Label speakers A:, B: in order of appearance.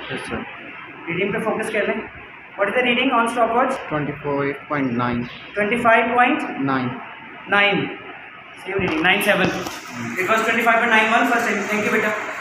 A: Yes, sir.
B: Reading पे focus कर लें. What is the reading on stopwatch?
A: 24.9.
B: 25.9.
A: 9.
B: Same reading. 9.7. It was 25.91 first time. Thank you, beta.